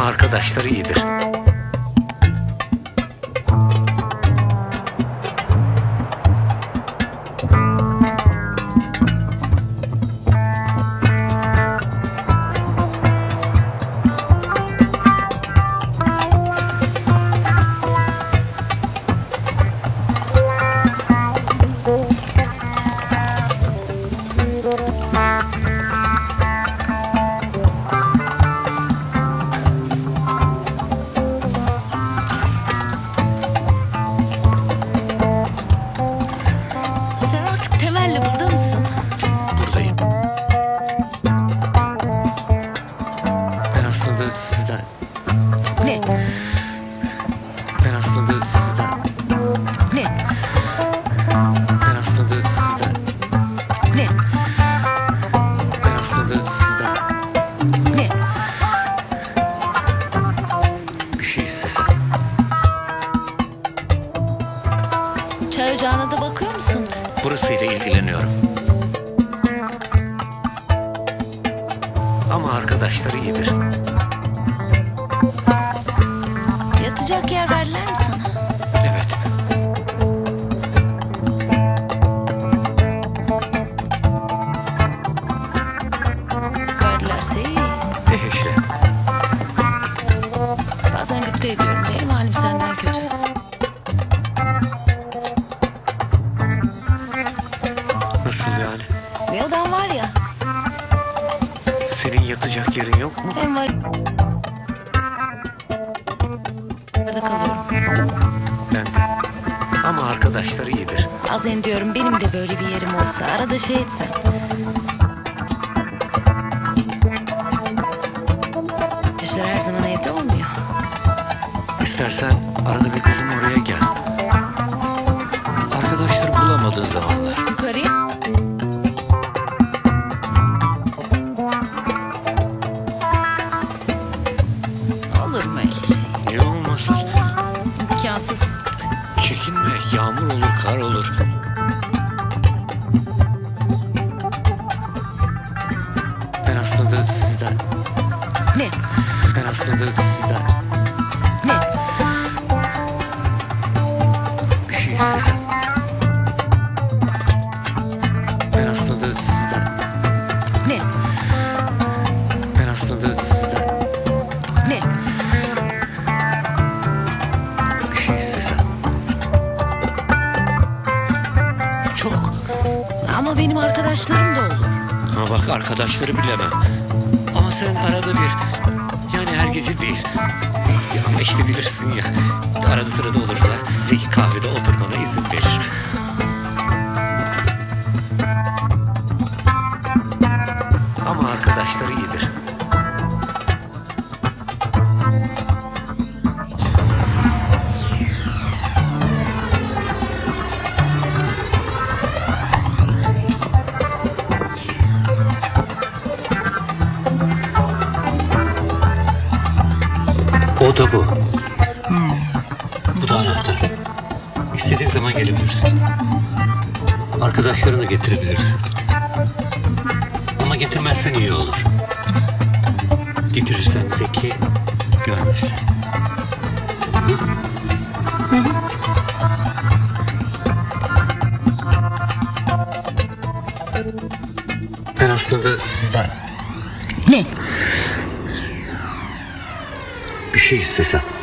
Ama arkadaşları iyidir. Sizden. Ne? Ben aslında sizden. Ne? Ben aslında sizden. Ne? Ben aslında sizden. Ne? Bir şey istesem. Çay ocağına da bakıyor musun? Burasıyla ilgileniyorum. Ama arkadaşları iyidir. Yatacak yer verdiler mi sana? Evet. Verdilerse iyi. İşte. Bazen gıpta ediyorum. Benim halim senden kötü. Nasıl yani? Bir odan var ya. Senin yatacak yerin yok mu? Hem var. Orada kalıyorum. Ben de. Ama arkadaşları iyidir. Bazen diyorum benim de böyle bir yerim olsa. Arada şey etsem. Arkadaşlar her zaman evde olmuyor. İstersen arada bir bizim oraya gel. Arkadaşları bulamadığın zamanlar. Yukarıya. Olur mu öyle şey? Niye olmasın? İmkansız. Çekinme. Yağmur olur, kar olur. Ben aslında sizden. Ne? Ben aslında sizden. Ne? Bir şey istesem. Ben aslında sizden. Ne? Ben aslında sizden. Ne? Bir şey istesem. Çok. Ama benim arkadaşlarım da olur. Ama bak arkadaşları bilemem. Ama sen arada bir. Yani her gece değil. Ama işte bilirsin ya. Arada sırada olursa Zeki kahvede oturmana izin verir. Ama arkadaşları iyidir. O da bu. Bu da anahtar. İstediğin zaman gelebilirsin. Arkadaşlarını getirebilirsin. Ama getirmezsen iyi olur. Getirirsen Zeki görmesin. Ben aslında sizden. Ne? Bir şey istesem.